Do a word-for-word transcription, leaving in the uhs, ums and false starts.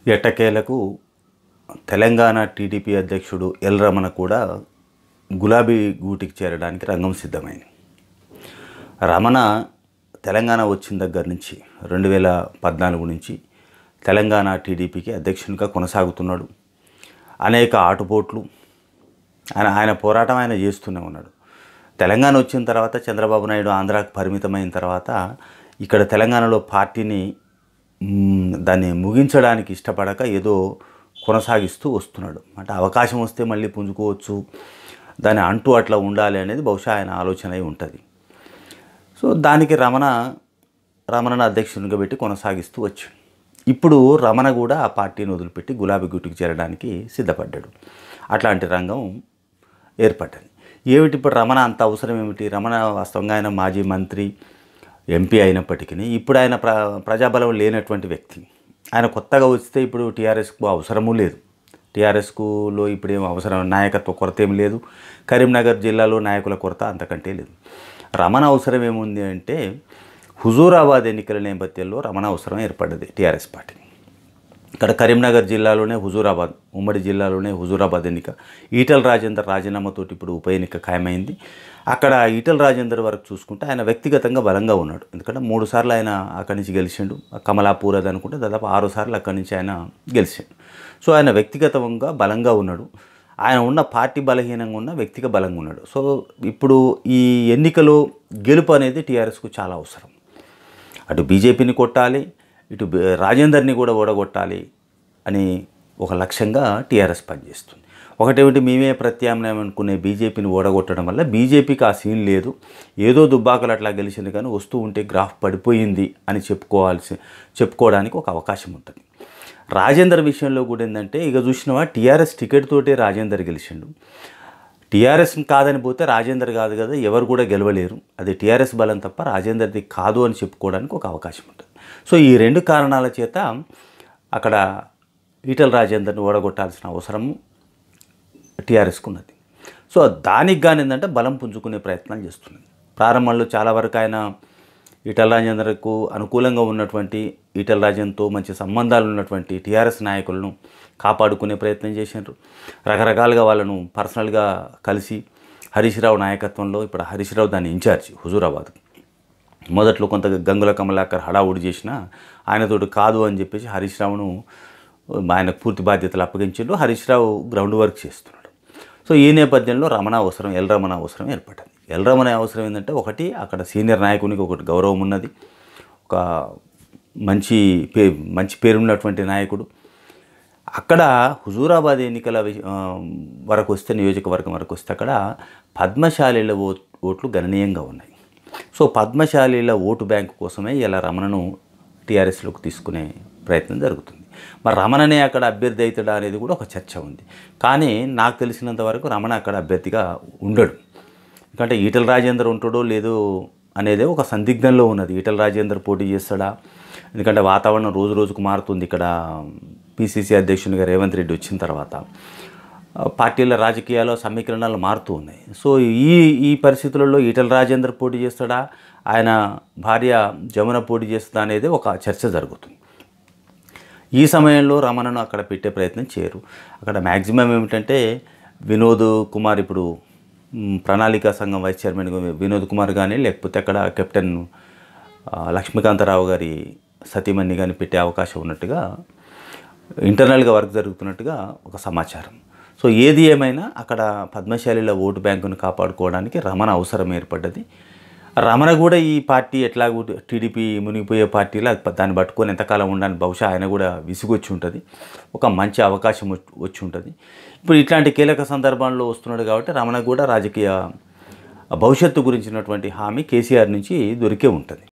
ఎట్టకేలకు తెలంగాణ టీడీపీ అధ్యక్షుడు ఎల్ రమణ కూడా గులాబీ గూటికి చేరడానికి రంగం సిద్ధమైంది. రమణ తెలంగాణ వచ్చిన దగ్గర నుంచి రెండు వేల పద్నాలుగు నుంచి తెలంగాణ టీడీపీకి అధ్యక్షునిగా కొనసాగుతున్నాడు. అనేక ఆటుపోట్లు ఆయన ఆయన పోరాటం ఆయన చేస్తూనే ఉన్నాడు. తెలంగాణ వచ్చిన తర్వాత చంద్రబాబు నాయుడు ఆంధ్రాకు పరిమితమైన తర్వాత ఇక్కడ తెలంగాణలో పార్టీని దాన్ని ముగించడానికి ఇష్టపడక ఏదో కొనసాగిస్తూ వస్తున్నాడు. అంటే అవకాశం వస్తే మళ్ళీ పుంజుకోవచ్చు, దాన్ని అంటూ అట్లా ఉండాలి అనేది బహుశా ఆయన ఆలోచన అయి ఉంటుంది. సో దానికి రమణ రమణను అధ్యక్షునిగా పెట్టి కొనసాగిస్తూ వచ్చాడు. ఇప్పుడు రమణ కూడా ఆ పార్టీని వదిలిపెట్టి గులాబీ గుట్టుకు చేరడానికి సిద్ధపడ్డాడు. అట్లాంటి రంగం ఏర్పడ్డది. ఏమిటి ఇప్పుడు రమణ అంత అవసరం ఏమిటి? రమణ వాస్తవంగా ఆయన మాజీ మంత్రి, ఎంపీ అయినప్పటికీ ఇప్పుడు ఆయన ప్ర ప్రజాబలం లేనటువంటి వ్యక్తి. ఆయన కొత్తగా వస్తే ఇప్పుడు టీఆర్ఎస్కు అవసరము లేదు. టీఆర్ఎస్కులో ఇప్పుడు ఏం అవసరం, నాయకత్వ కొరత ఏమి లేదు. కరీంనగర్ జిల్లాలో నాయకుల కొరత అంతకంటే లేదు. రమణ అవసరం ఏముంది అంటే హుజూరాబాద్ ఎన్నికల నేపథ్యంలో రమణ అవసరం ఏర్పడ్డది టీఆర్ఎస్ పార్టీ. ఇక్కడ కరీంనగర్ జిల్లాలోనే హుజూరాబాద్, ఉమ్మడి జిల్లాలోనే హుజూరాబాద్ ఎన్నిక. ఈటల రాజేందర్ రాజీనామాతోటి ఇప్పుడు ఉప ఎన్నిక ఖాయమైంది. అక్కడ ఈటల రాజేందర్ వరకు చూసుకుంటే ఆయన వ్యక్తిగతంగా బలంగా ఉన్నాడు. ఎందుకంటే మూడు సార్లు ఆయన అక్కడి నుంచి గెలిచిండు. కమలాపూర్ అది అనుకుంటే దాదాపు ఆరు సార్లు అక్కడి నుంచి ఆయన గెలిచాడు. సో ఆయన వ్యక్తిగతంగా బలంగా ఉన్నాడు. ఆయన ఉన్న పార్టీ బలహీనంగా ఉన్న వ్యక్తిగా బలంగా ఉన్నాడు. సో ఇప్పుడు ఈ ఎన్నికలో గెలుపు అనేది టీఆర్ఎస్కు చాలా అవసరం. అటు బీజేపీని కొట్టాలి, ఇటు రాజేందర్ని కూడా ఓడగొట్టాలి అని ఒక లక్ష్యంగా టీఆర్ఎస్ పనిచేస్తుంది. ఒకటేమిటి, మేమే ప్రత్యామ్నాయం అనుకునే బీజేపీని ఓడగొట్టడం వల్ల బీజేపీకి ఆ సీన్ లేదు, ఏదో దుబ్బాకలు అట్లా గెలిచింది కానీ వస్తూ ఉంటే గ్రాఫ్ పడిపోయింది అని చెప్పుకోవాల్సి చెప్పుకోవడానికి ఒక అవకాశం ఉంటుంది. రాజేందర్ విషయంలో కూడా ఏంటంటే ఇక చూసినవా టీఆర్ఎస్ టికెట్ తోటే రాజేందర్ గెలిచిండు. టీఆర్ఎస్ కాదని పోతే రాజేందర్ కాదు కదా, ఎవరు కూడా గెలవలేరు. అది టీఆర్ఎస్ బలం తప్ప రాజేందర్ది కాదు అని చెప్పుకోవడానికి ఒక అవకాశం ఉంటుంది. సో ఈ రెండు కారణాల చేత అక్కడ ఈటల రాజేందర్ని ఓడగొట్టాల్సిన అవసరం టీఆర్ఎస్కు ఉన్నది. సో దానికి కానీ ఏంటంటే బలం పుంజుకునే ప్రయత్నం చేస్తున్నది. ప్రారంభంలో చాలా వరకు ఆయన ఈటల రాజేందర్కు అనుకూలంగా ఉన్నటువంటి, ఈటల రాజేందర్తో మంచి సంబంధాలు ఉన్నటువంటి టీఆర్ఎస్ నాయకులను కాపాడుకునే ప్రయత్నం చేశారు. రకరకాలుగా వాళ్ళను పర్సనల్గా కలిసి హరీష్ రావు నాయకత్వంలో ఇప్పుడు హరీష్ రావు దాని ఇన్ఛార్జ్ హుజూరాబాద్. మొదట్లో కొంత గంగుల కమలాకర్ హడావుడి చేసినా ఆయనతోటి కాదు అని చెప్పేసి హరీష్ రావును ఆయనకు పూర్తి బాధ్యతలు అప్పగించారు. హరీష్ రావు గ్రౌండ్ వర్క్ చేస్తున్నాడు. సో ఈ నేపథ్యంలో రమణ అవసరం, ఎల్ రమణ అవసరం ఏర్పడ్డది. ఎల్ రమణ అవసరం ఏంటంటే ఒకటి అక్కడ సీనియర్ నాయకునికి ఒకటి గౌరవం ఉన్నది, ఒక మంచి పే మంచి పేరున్నటువంటి నాయకుడు. అక్కడ హుజూరాబాద్ ఎన్నికల వరకు వస్తే, నియోజకవర్గం వరకు వస్తే అక్కడ పద్మశాలీల ఓ ఓట్లు గణనీయంగా ఉన్నాయి. సో పద్మశాలీల ఓటు బ్యాంకు కోసమే ఇలా రమణను టీఆర్ఎస్లోకి తీసుకునే ప్రయత్నం జరుగుతుంది. మరి రమణనే అక్కడ అభ్యర్థి అవుతాడా అనేది కూడా ఒక చర్చ ఉంది. కానీ నాకు తెలిసినంత వరకు రమణ అక్కడ అభ్యర్థిగా ఉండడు. ఎందుకంటే ఈటల రాజేందర్ ఉంటాడో లేదో అనేది ఒక సందిగ్ధంలో ఉన్నది. ఈటల రాజేందర్ పోటీ చేస్తాడా? ఎందుకంటే వాతావరణం రోజు రోజుకు మారుతుంది. ఇక్కడ పీసీసీ అధ్యక్షునిగా రేవంత్ రెడ్డి వచ్చిన తర్వాత పార్టీల రాజకీయాలు సమీకరణాలు మారుతూ ఉన్నాయి. సో ఈ ఈ పరిస్థితులలో ఈటల రాజేందర్ పోటీ చేస్తాడా, ఆయన భార్య జమున పోటీ చేస్తుందా అనేది ఒక చర్చ జరుగుతుంది. ఈ సమయంలో రమణను అక్కడ పెట్టే ప్రయత్నం చేయరు. అక్కడ మ్యాక్సిమం ఏమిటంటే వినోద్ కుమార్, ఇప్పుడు ప్రణాళికా సంఘం వైస్ చైర్మన్ వినోద్ కుమార్ కానీ, లేకపోతే అక్కడ కెప్టెన్ లక్ష్మీకాంతరావు గారి సతీమణి కానీ పెట్టే అవకాశం ఉన్నట్టుగా ఇంటర్నల్గా వర్క్ జరుగుతున్నట్టుగా ఒక సమాచారం. సో ఏది ఏమైనా అక్కడ పద్మశాలిల ఓటు బ్యాంకును కాపాడుకోవడానికి రమణ అవసరం ఏర్పడ్డది. రమణ కూడా ఈ పార్టీ ఎట్లాగూ టీడీపీ మునిగిపోయే పార్టీలో దాన్ని పట్టుకొని ఎంతకాలం ఉండడానికి బహుశా ఆయన కూడా విసుగొచ్చి ఉంటుంది, ఒక మంచి అవకాశం వచ్చి ఉంటుంది. ఇప్పుడు ఇట్లాంటి కీలక సందర్భాల్లో వస్తున్నాడు కాబట్టి రమణ కూడా రాజకీయ భవిష్యత్తు గురించినటువంటి హామీ కేసీఆర్ నుంచి దొరికే ఉంటుంది.